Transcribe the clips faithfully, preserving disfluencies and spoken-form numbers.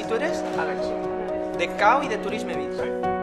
Tu eres Àlex, de C A O i de Turisme Vis.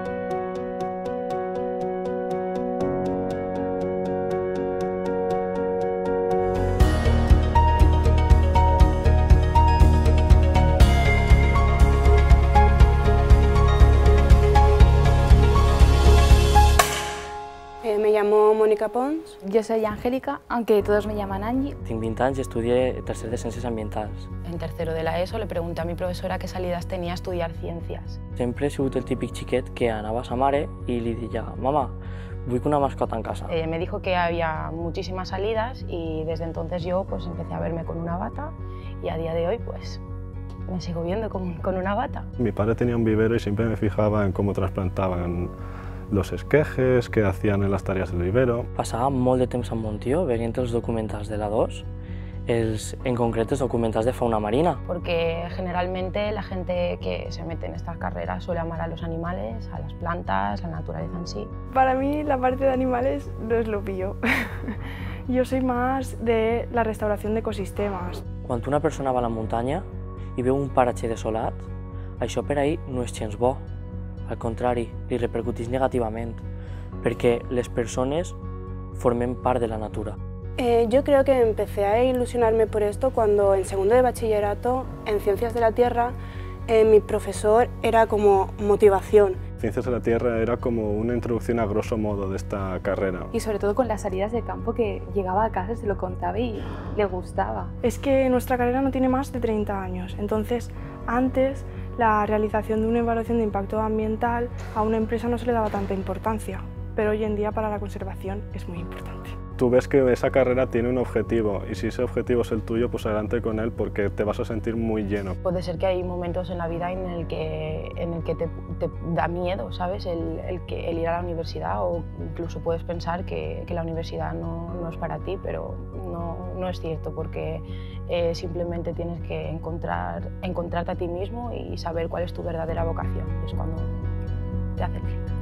Me llamo Mónica Pons. Yo soy Angélica, aunque todos me llaman Angie. Tinc vint anys i estudié tercer de Ciències Ambientals. En tercero de la ESO le pregunté a mi profesora qué salidas tenía a estudiar ciencias. Sempre he sigut el típic xiquet que anava a sa mare i li deia «Mama, vull una mascota en casa». Eh, me dijo que había muchísimas salidas y desde entonces yo pues empecé a verme con una bata y a día de hoy pues me sigo viendo con, con una bata. Mi padre tenía un vivero y siempre me fijaba en cómo trasplantaban los esquejes, qué hacían en las tareas del vivero. Passava molt de temps amb mon tio veient els documentals de la dos, els, en concret els documentals de fauna marina. Porque generalmente la gente que se mete en estas carreras suele amar a los animales, a las plantas, la naturaleza en sí. Para mí la parte de animales no es lo mío. Yo soy más de la restauración de ecosistemas. Quan una persona va a la muntanya i veu un paratge desolat, això per ahir no és gens bo. Al contrari, li repercuteix negativament, perquè les persones formen part de la natura. Eh, yo creo que empecé a ilusionarme por esto cuando en segundo de bachillerato, en Ciencias de la Tierra, eh, mi profesor era como motivación. Ciencias de la Tierra era como una introducción a grosso modo de esta carrera. Y sobre todo con las salidas de campo, que llegaba a casa, se lo contaba y le gustaba. Es que nuestra carrera no tiene más de treinta años, entonces antes la realización de una evaluación de impacto ambiental a una empresa no se le daba tanta importancia, pero hoy en día para la conservación es muy importante. Tú ves que esa carrera tiene un objetivo y si ese objetivo es el tuyo, pues adelante con él porque te vas a sentir muy lleno. Puede ser que hay momentos en la vida en el que, en el que te, te da miedo, ¿sabes? El, el, que, el ir a la universidad, o incluso puedes pensar que, que la universidad no, no es para ti, pero no, no es cierto, porque eh, simplemente tienes que encontrar, encontrarte a ti mismo y saber cuál es tu verdadera vocación. Es cuando te hace clic.